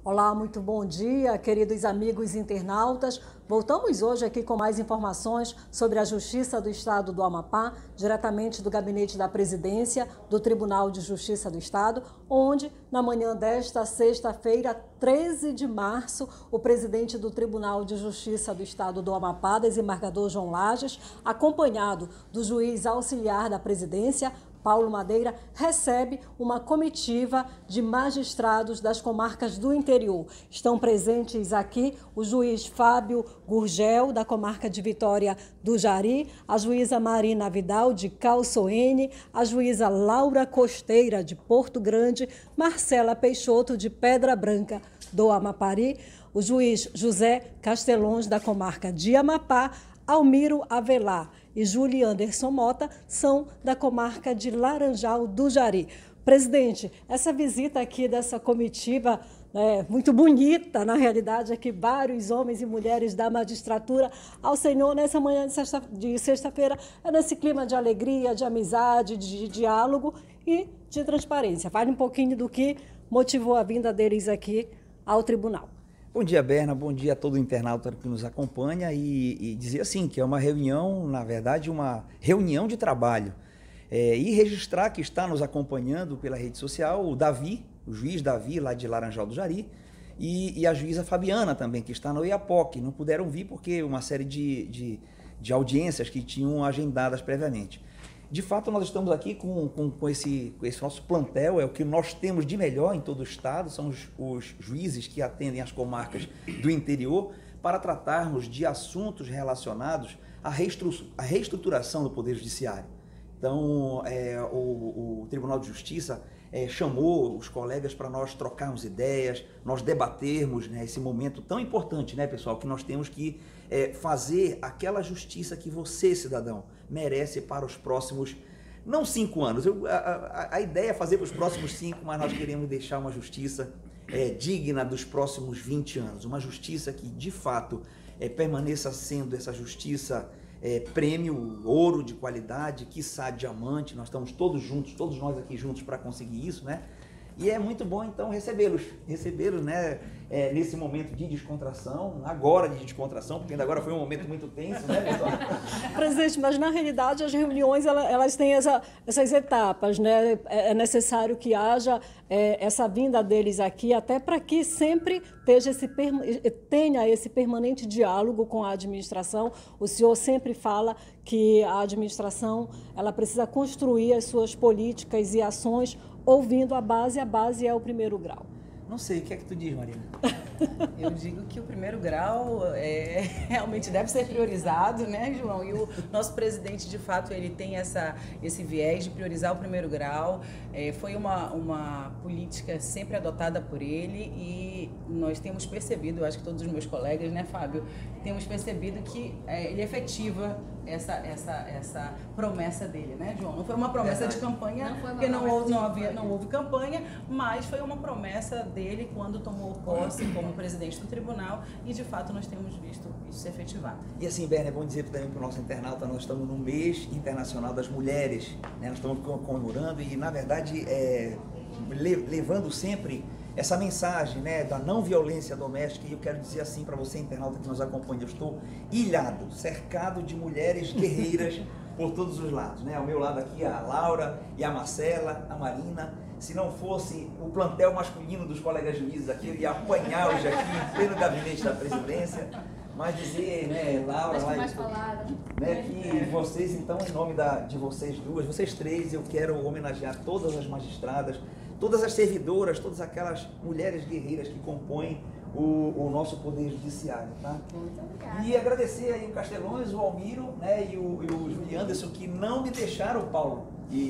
Olá, muito bom dia, queridos amigos internautas. Voltamos hoje aqui com mais informações sobre a Justiça do Estado do Amapá, diretamente do Gabinete da Presidência do Tribunal de Justiça do Estado, onde, na manhã desta sexta-feira, 13 de março, o presidente do Tribunal de Justiça do Estado do Amapá, desembargador João Lages, acompanhado do juiz auxiliar da Presidência, Paulo Madeira, recebe uma comitiva de magistrados das comarcas do interior. Estão presentes aqui o juiz Fábio Gurgel, da comarca de Vitória do Jari, a juíza Marina Vidal, de Calçoene, a juíza Laura Costeira, de Porto Grande, Marcela Peixoto, de Pedra Branca do Amapari, o juiz José Castelões, da comarca de Amapá, Almiro Avelar e Júlio Anderson Mota são da comarca de Laranjal do Jari. Presidente, essa visita aqui dessa comitiva muito bonita, na realidade, aqui vários homens e mulheres da magistratura ao senhor nessa manhã de sexta-feira, é nesse clima de alegria, de amizade, de diálogo e de transparência. Fale um pouquinho do que motivou a vinda deles aqui ao tribunal. Bom dia, Berna. Bom dia a todo o internauta que nos acompanha e dizer assim que é uma reunião, na verdade, uma reunião de trabalho. E registrar que está nos acompanhando pela rede social o Davi, o juiz Davi, lá de Laranjal do Jari, e a juíza Fabiana também, que está no Oiapoque. Não puderam vir porque uma série de audiências que tinham agendadas previamente. De fato, nós estamos aqui com esse nosso plantel, é o que nós temos de melhor em todo o estado, são os juízes que atendem as comarcas do interior, para tratarmos de assuntos relacionados à reestruturação do Poder Judiciário. Então, o Tribunal de Justiça chamou os colegas para nós trocarmos ideias, nós debatermos, né, esse momento tão importante, né, pessoal, que nós temos que fazer aquela justiça que você, cidadão, merece para os próximos, não 5 anos, a ideia é fazer para os próximos 5, mas nós queremos deixar uma justiça digna dos próximos 20 anos, uma justiça que, de fato, permaneça sendo essa justiça prêmio, ouro de qualidade, quiçá diamante. Nós estamos todos juntos, todos nós aqui juntos para conseguir isso, né? E é muito bom, então, recebê-los, né, nesse momento de descontração, agora de descontração, porque ainda agora foi um momento muito tenso, né, pessoal? Presidente, mas na realidade as reuniões, elas têm essas etapas, né? É necessário que haja essa vinda deles aqui, até para que sempre tenha esse permanente diálogo com a administração. O senhor sempre fala que a administração ela precisa construir as suas políticas e ações ouvindo a base é o primeiro grau. Não sei, o que é que tu diz, Marina? Eu digo que o primeiro grau realmente deve ser priorizado, né, João? E o nosso presidente, de fato, ele tem esse viés de priorizar o primeiro grau. Foi uma política sempre adotada por ele e nós temos percebido, eu acho que todos os meus colegas, né, Fábio, temos percebido que ele efetiva essa promessa dele, né, João? Não foi uma promessa de campanha, porque não houve campanha, mas foi uma promessa dele quando tomou posse como presidente do tribunal e, de fato, nós temos visto isso se efetivar. E assim, Berna, é bom dizer também para o nosso internauta, nós estamos no mês internacional das mulheres, né? Nós estamos comemorando e, na verdade, levando sempre essa mensagem, né, da não violência doméstica. E eu quero dizer assim para você, internauta que nos acompanha, eu estou ilhado, cercado de mulheres guerreiras por todos os lados, né? Ao meu lado aqui a Laura e a Marcela, a Marina. Se não fosse o plantel masculino dos colegas juízes aqui, eu ia apanhar hoje aqui em pleno gabinete da presidência. Mas dizer, né, Laura, né, que vocês, então, em nome de vocês duas, vocês três, eu quero homenagear todas as magistradas, todas as servidoras, todas aquelas mulheres guerreiras que compõem o nosso Poder Judiciário, tá? Muito obrigada. E agradecer aí o Castelões, o Almiro, né, e o Júlio Anderson, que não me deixaram, Paulo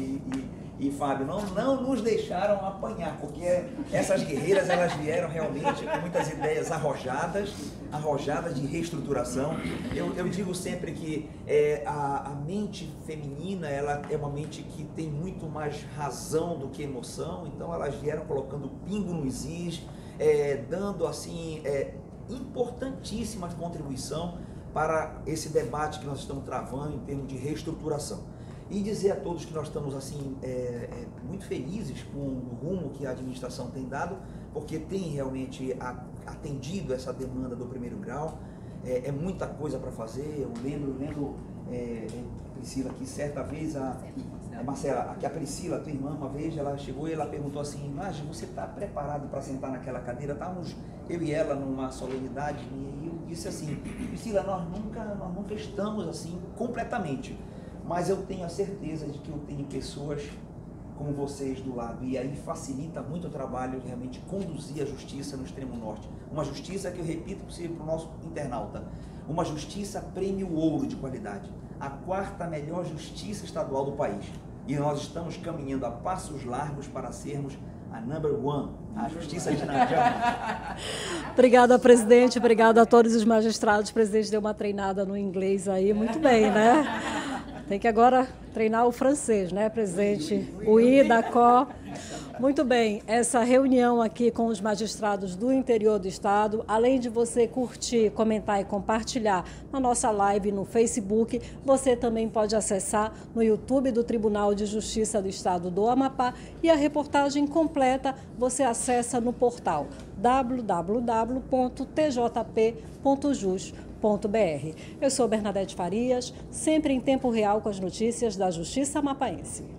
e Fábio, não nos deixaram apanhar, porque essas guerreiras, elas vieram realmente com muitas ideias arrojadas de reestruturação. Eu digo sempre que a mente feminina, ela é uma mente que tem muito mais razão do que emoção, então elas vieram colocando pingo nos is, dando assim importantíssima contribuição para esse debate que nós estamos travando em termos de reestruturação. E dizer a todos que nós estamos assim muito felizes com o rumo que a administração tem dado, porque tem realmente atendido essa demanda do primeiro grau. É muita coisa para fazer. Eu lembro Priscila, que certa vez Marcela, que a Priscila, tua irmã, uma vez ela chegou e ela perguntou assim: Marge, você está preparado para sentar naquela cadeira? Estávamos eu e ela numa solenidade e eu disse assim: Priscila, nós nunca estamos assim completamente, mas eu tenho a certeza de que eu tenho pessoas como vocês do lado, e aí facilita muito o trabalho de realmente conduzir a justiça no extremo norte. Uma justiça que eu repito para o nosso internauta, uma justiça prêmio ouro de qualidade, a 4ª melhor justiça estadual do país. E nós estamos caminhando a passos largos para sermos a number 1, a justiça de Najama. Obrigada, presidente. Obrigada a todos os magistrados. O presidente deu uma treinada no inglês aí, muito bem, né? Tem que agora treinar o francês, né, presidente? Oui, d'accord. Muito bem, essa reunião aqui com os magistrados do interior do estado, além de você curtir, comentar e compartilhar na nossa live no Facebook, você também pode acessar no YouTube do Tribunal de Justiça do Estado do Amapá, e a reportagem completa você acessa no portal www.tjp.jus.br. Eu sou Bernadette Farias, sempre em tempo real com as notícias da Justiça Amapaense.